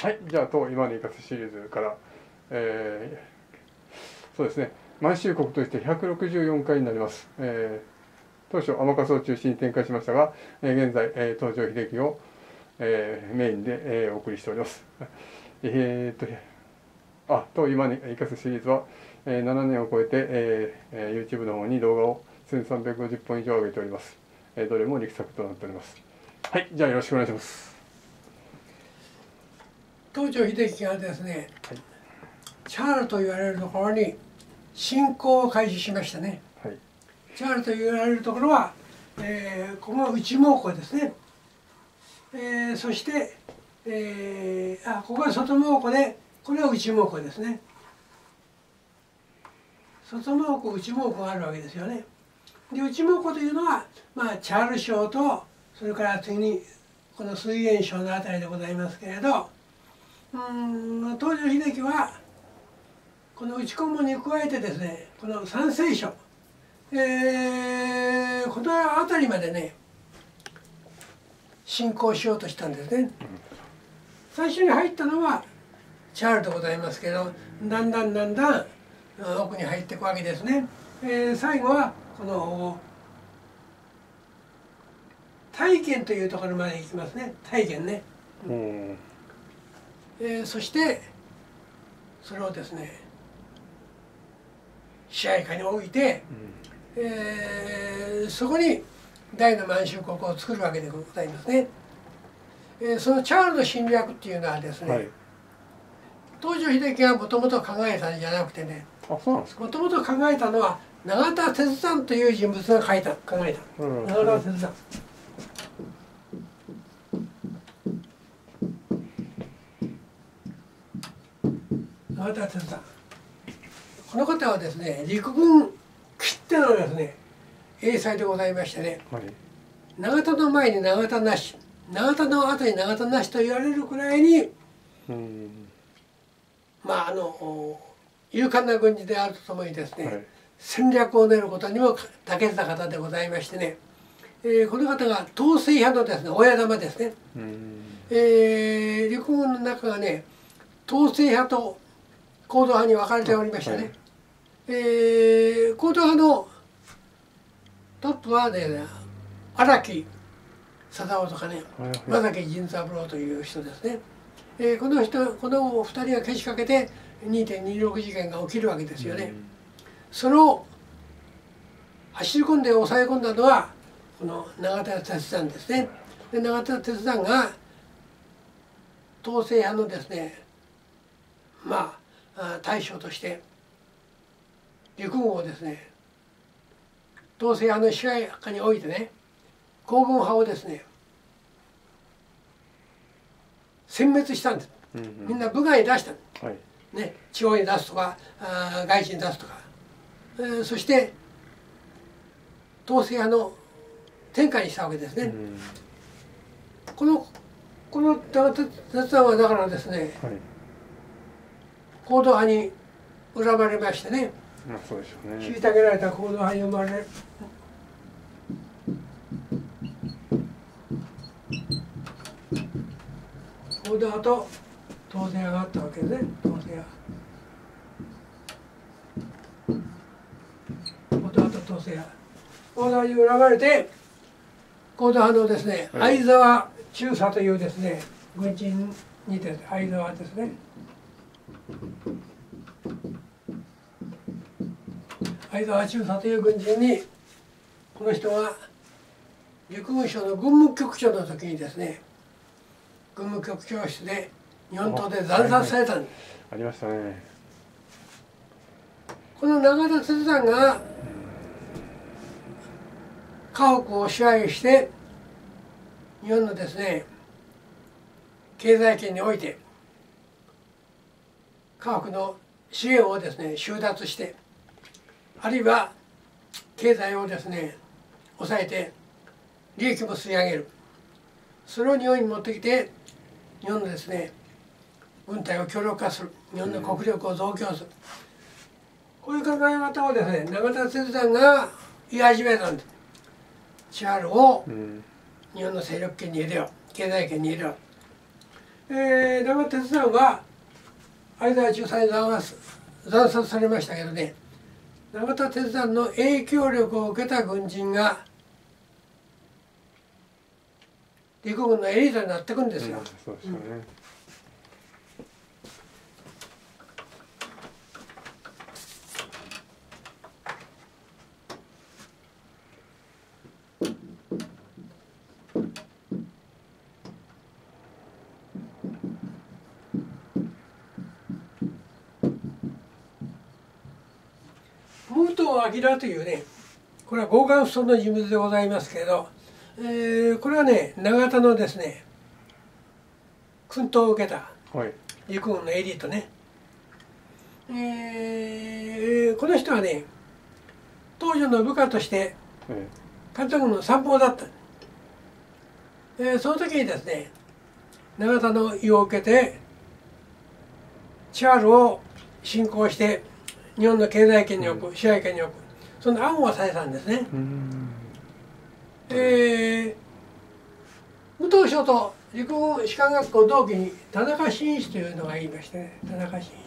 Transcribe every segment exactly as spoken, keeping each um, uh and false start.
はい、じゃあ当今に生かすシリーズから、えー、そうですね、満州国としてひゃくろくじゅうよんかいになります。えー、当初天笠を中心に展開しましたが、えー、現在、えー、東條英機を、えー、メインで、えー、お送りしております。えー、っとあ当今に生かすシリーズは、えー、ななねんを超えて、えー、YouTube の方に動画をせんさんびゃくごじゅっぽん以上上げております。えー、どれも力作となっております。はい、じゃあよろしくお願いします。 東條英機がですね、 はい、 チャールと言われるところに侵攻を開始しましたね。 はい、 チャールと言われるところは、えー、ここが内蒙古ですね。えー、そして、えー、あここが外蒙古で、これは内蒙古ですね。外蒙古、内蒙古があるわけですよね。で、内蒙古というのは、まあ、チャール省と、それから次にこの水源省のあたりでございますけれど、うん東條英機はこの内蒙古に加えてですね、この山西省、えー、この辺りまでね侵攻しようとしたんですね。最初に入ったのはチャールでございますけど、だんだんだんだん奥に入っていくわけですね。えー、最後はこの大県というところまで行きますね。大県ね。うん、えー、そしてそれをですね支配下に置いて、うん、えー、そこに大の満州国を作るわけでございますね。えー、そのチャールの侵略っていうのはですね、はい、東條英機がもともと考えたんじゃなくてね、もともと考えたのは永田鉄山という人物が書いた考えた、うん、永田鉄山。永田鉄山、この方はですね陸軍きってのですね英才でございましてね、はい、永田の前に永田なし、永田の後に永田なしと言われるくらいに、うん、まああの勇敢な軍事であるとともにですね、はい、戦略を練ることにも長けた方でございましてね、えー、この方が統制派のですね親玉ですね、うん、えー、陸軍の中がね統制派と行動派に分かれておりましたね。はい、えー、行動派のトップはね荒木貞夫とかね、正木仁三郎という人ですね。えー、この人このふたりがけしかけて にてんにじゅうろく 事件が起きるわけですよね。うん、それを走り込んで抑え込んだのはこの永田鉄山ですね。で永田鉄山が統制派のですねまあ大将として陸軍をですね統制派の支配下においてね皇軍派をですね殲滅したんです。うんうん、みんな部外に出した、はい、ね、地方に出すとかあ外地に出すとか、えー、そして統制派の天下にしたわけですね。うん、このこの鉄山はだからですね、はい、行動派に恨まれましてね、 まあそうでしょうね、 虐げられた行動派に生まれる。行動派と統制派があったわけですね。統制派行動派と統制派行動派に恨まれて行動派のですね、はい、相沢中佐というですね軍人にです相沢ですね相沢中佐という軍人にこの人が陸軍省の軍務局長の時にですね軍務局長室で日本刀で惨殺されたんです。 ありましたね。 この永田鉄山が家屋を支配して日本のですね経済圏において家屋の資源をですね収奪してあるいは経済をですね抑えて利益も吸い上げる、それを日本に持ってきて日本のですね軍隊を強力化する、日本の国力を増強する、こういう考え方をですね永田鉄山が言い始めたんです。チャールを日本の勢力圏に入れよう、経済圏に入れよえー、永田鉄山は相沢中佐に惨殺惨殺されましたけどね、永田鉄山の影響力を受けた軍人が陸軍のエリートになっていくんですよ。 うん、そうですよね。 武藤明というね、これは豪華不尊の人物でございますけれど、えー、これはね永田のですね薫陶を受けた陸軍のエリートね、えー、この人はね当時の部下として関東軍の参謀だった、えー、その時にですね永田の意を受けてチャールを侵攻して日本の経済圏に置く、支配権に置く、その案をされたんですね。えー、武藤省と陸軍士官学校同期に田中伸一というのがいましてね、田中伸一。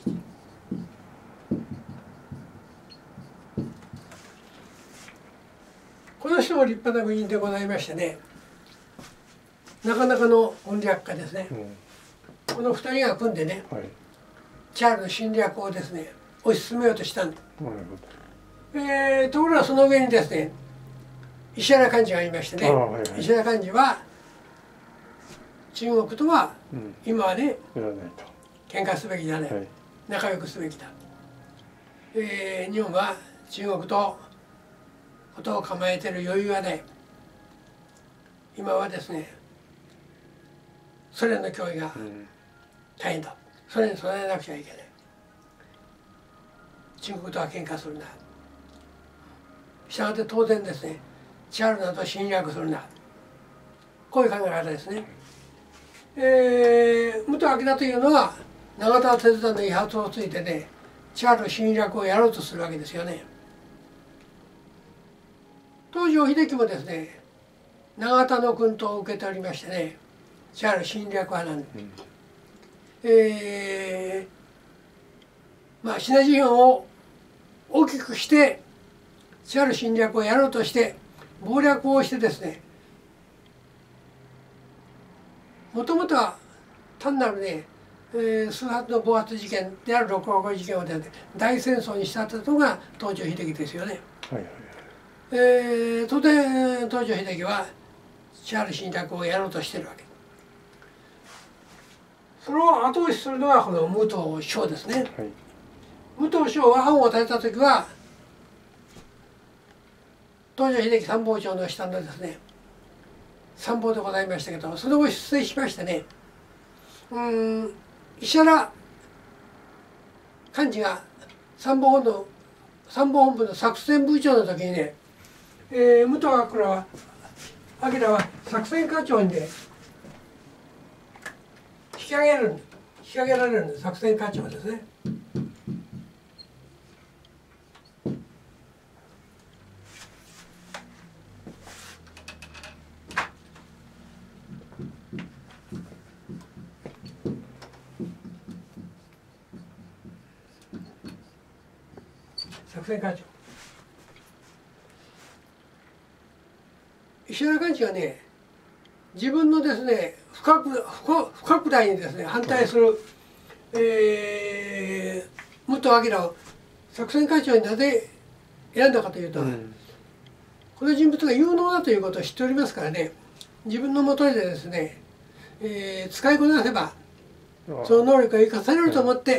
この人も立派な軍人でございましてね、なかなかの軍略家ですね。うん、この二人が組んでね、はい、チャールの侵略をですね推し進めようとしたんです。えー、ところがその上にですね石原幹事がいましてね、はいはい、石原幹事は中国とは今はね、うん、喧嘩すべきじゃない、はい、仲良くすべきだ、えー、日本は中国とことを構えてる余裕はない、今はですねソ連の脅威が大変だ、ソ連に備えなくちゃいけない、中国とは喧嘩するな、したがって当然ですねチャールなど侵略するな、こういう考え方ですね。えー、武藤明というのは永田鉄山の遺発をついてねチャール侵略をやろうとするわけですよね。東条英機もですね永田の薫陶を受けておりましてねチャール侵略派なんです、うん、えー、まあシナジオンを大きくしてチャール侵略をやろうとして謀略をしてですね、もともとは単なるね、えー、数発の暴発事件である六甲事件をですね大戦争にしたのが東条英機ですよね。はいはいはい、えー、当然東条英機はチャール侵略をやろうとしてるわけ。それを後押しするのはこの武藤省ですね。はい、武藤省は案を立てた時は東条英機参謀長の下のですね参謀でございましたけど、その後出世しましてね、うん石原幹事が参謀本部参謀本部の作戦部長の時にね、えー、武藤明は明は作戦課長にね引き上げる引き上げられるんです。作戦課長ですね。作戦課長石原幹事がね自分のですね不拡不拡大にですね反対する、えー、武藤明を作戦課長になぜ選んだかというと、うん、この人物が有能だということを知っておりますからね、自分のもとでですね、えー、使いこなせばその能力が生かされると思って、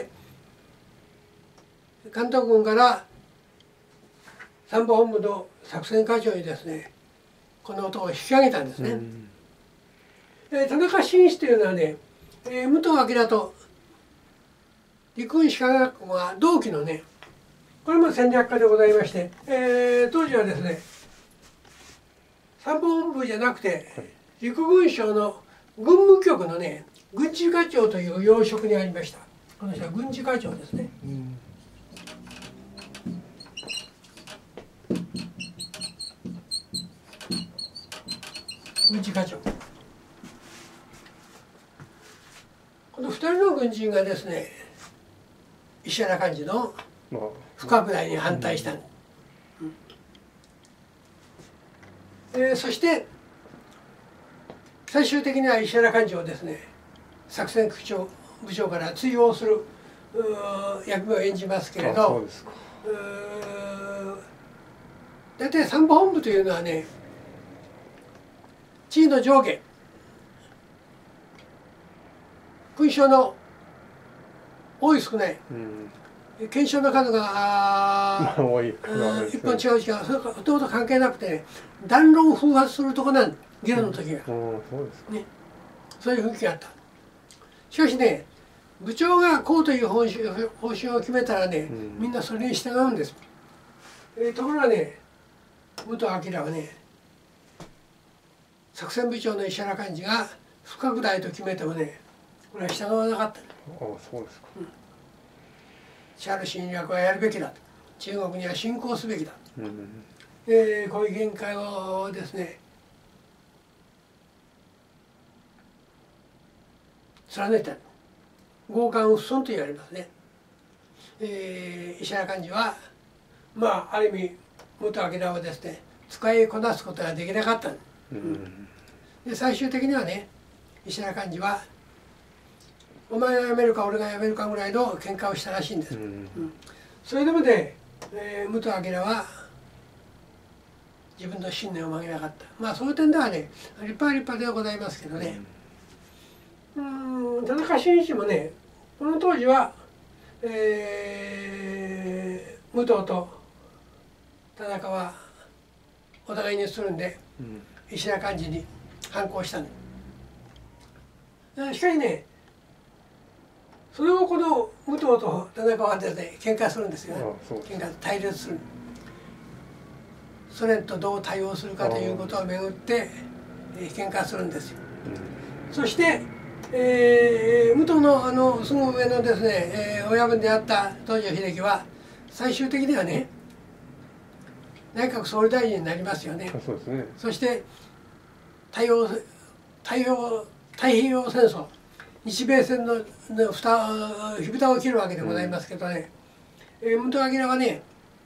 関東軍から参謀本部の作戦課長にですねこの音を引き上げたんですね。うんえー、田中伸一というのはね、えー、武藤明と陸軍士官学校は同期のねこれも戦略家でございまして、えー、当時はですね参謀本部じゃなくて陸軍省の軍務局のね軍事課長という要職にありました。この人は軍事課長ですね。うん軍事課長人の軍人がですね石原幹事の不拡大に反対した、うんうんえー、そして最終的には石原幹事をですね作戦部長部長から追放する役目を演じますけれど、大体参謀本部というのはね地位の上下勲章の多い少ない、うん、勲章の数が多い一本違う違うそれとほとんど関係なくて、ね、弾論を風発するとこなん議論の時が、うんうんそうですね、そういう雰囲気があった。しかしね部長がこうという方針方針を決めたらね、うん、みんなそれに従うんです。えー、ところがね武藤明はね作戦部長の石原幹事が不拡大と決めてもねこれは従わなかった。ああそうですか。うん、チャール侵略はやるべきだ。中国には侵攻すべきだ。うん、えー、こういう見解をですね貫いた強姦うっ損と言われますね。えー、石原幹事はまあある意味武藤明をですね使いこなすことができなかった。うん、で最終的にはね石原幹事はお前が辞めるか俺が辞めるかぐらいの喧嘩をしたらしいんです。うんうん、それでもね、えー、武藤明は自分の信念を曲げなかった。まあそういう点ではね立派は立派ではございますけどね。うん田中伸一もねこの当時は、えー、武藤と田中はお互いにするんで、うん、石原幹事に反抗したんでしかしねそれをこの武藤と田中はですね喧嘩するんですよね。喧嘩対立する。ソ連とどう対応するかということをめぐって、えー、喧嘩するんですよ。うん、そして、えー、武藤のあのすぐ上のですね、えー、親分であった東條英機は最終的にはね内閣総理大臣になりますよね。そうですね。そして太陽太陽太平洋戦争日米戦のふた火蓋を切るわけでございますけどね、うんえー、武藤明はね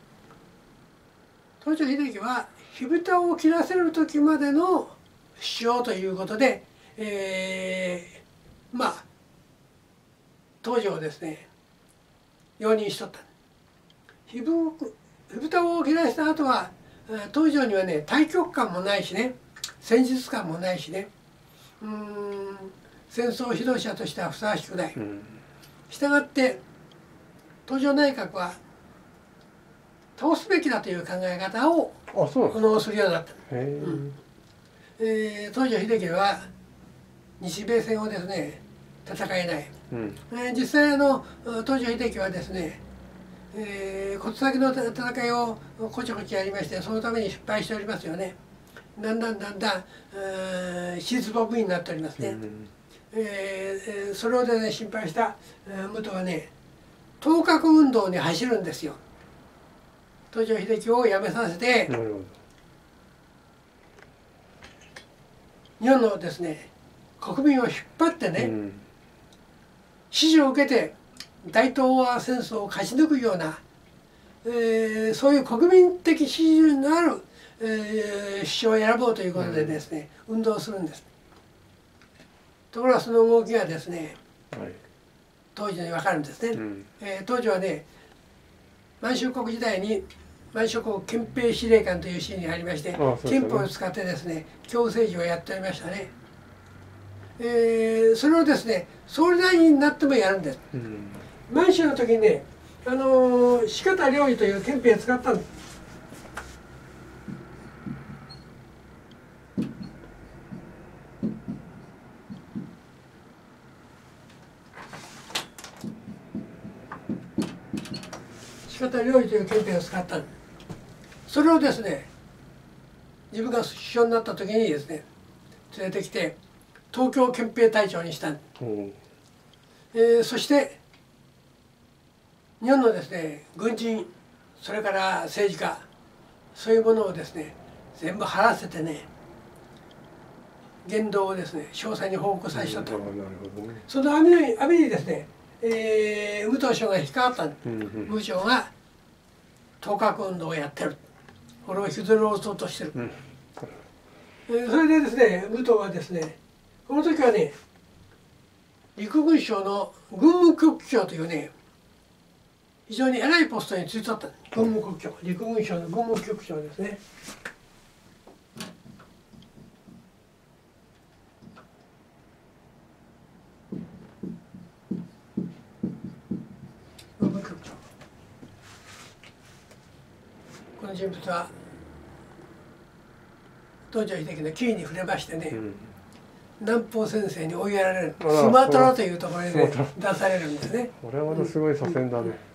東條英機は火蓋を切らせる時までの主張ということで、えー、まあ東條をですね容認しとった。火蓋を切らした後は東條にはね大局観もないしね戦術観もないしねうーん戦争指導者としてはふさわしくない。うん、したがって東條内閣は倒すべきだという考え方をこのするようになった。うんえー、東條英機は日米戦をですね戦えない。うんえー、実際あの東條英機はですね、えー、小手先の戦いをこちょこちょやりましてそのために失敗しておりますよね。だんだんだんだん失望になっておりますね。うんえー、それをで、ね、心配した武藤はね頭角運動に走るんですよ。東條英機を辞めさせて日本のですね国民を引っ張ってね、うん、支持を受けて大東亜戦争を勝ち抜くような、えー、そういう国民的支持のある、えー、首相を選ぼうということでですね、うん、運動するんです。ところがその動きがですね、はい、当時に分かるんですね。うんえー、当時はね満州国時代に満州国憲兵司令官というシーンがありまして、ね、憲法を使ってですね強政治をやっておりましたね。えー、それをですね総理大臣になってもやるんです。うん、満州の時にねあのー、四方領事という憲兵を使ったんです。四方領事という憲兵を使ったんです。それをですね自分が首相になった時にですね連れてきて東京憲兵隊長にしたんです。うんえー、そして日本のですね軍人それから政治家そういうものをですね全部払わせてね言動をですね詳細に報告させたと、 うん、なるほどね、 その網に網にですね、えー、武藤省が引っかかった、 うんうん、 武将が頭角運動をやってる、これを引きずろうとしてる、うん、えー、それでですね武藤はですねこの時はね陸軍省の軍務局長というね非常に偉いポストに就いてあった、軍務局長、陸軍省の軍務局長ですね。軍務局長、この人物は東條英機のキーに触れましてね、うん、南方先生に追いやられる、スマトラというところで、ね、出されるんですね。 これはまたすごい左遷だね。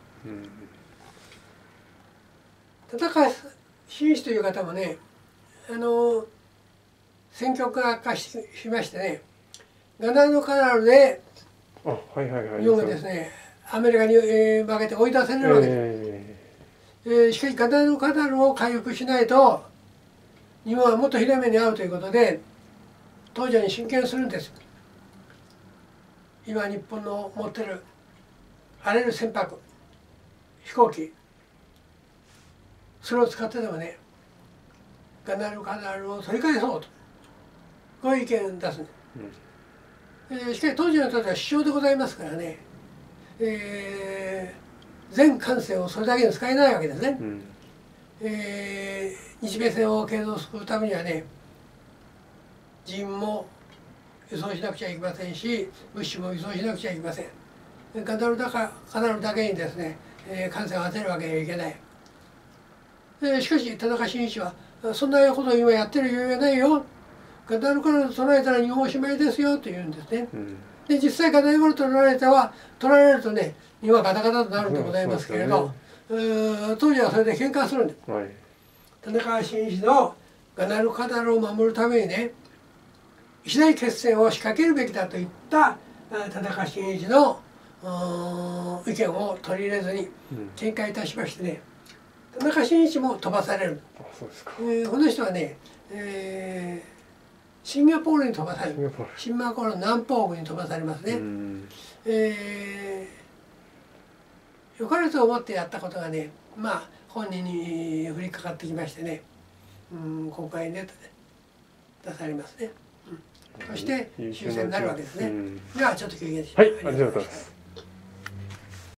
田中真一という方もね、あの戦局が悪化 し, しましてね、ガダルカナルで日本がですねアメリカに、えー、負けて追い出されるわけです、えーえー、しかしガダルカナルを回復しないと日本はもっとひどい目に遭うということで東條に進言するんです。今日本の持ってるあらゆる船舶飛行機それを使ってでもねガダルカナルを取り返そうとこういう意見を出す、うん、えー、しかし当時の人たちは首相でございますからね、えー、全艦船をそれだけに使えないわけですね、うん、えー、日米戦を継続するためにはね人員も輸送しなくちゃいけませんし物資も輸送しなくちゃいけません。ガダルカナルだけにですね、えー、艦船を当てるわけにはいけない。えー、しかし田中真一はそんなことを今やってる余裕はないよ、ガダルカナル取られたら日本おしまいですよと言うんですね、うん、で実際ガダルカナル取られたは取られるとね日本はガタガタとなるんでございますけれど、うん、ね、当時はそれで喧嘩するんです、はい、田中真一のガダルカナルを守るためにね一大決戦を仕掛けるべきだといった田中真一の意見を取り入れずに見解いたしましてね、田中真一も飛ばされる。 あ、そうですか。 えー、この人はね、えー、シンガポールに飛ばされる。シンガポールの南方国に飛ばされますね。えー、よかれと思ってやったことがね、まあ本人に降りかかってきましてね、うん、国会に出出されますね。うん、そして終戦になるわけですね。ではちょっと休憩します。 はい、ありがとうございます。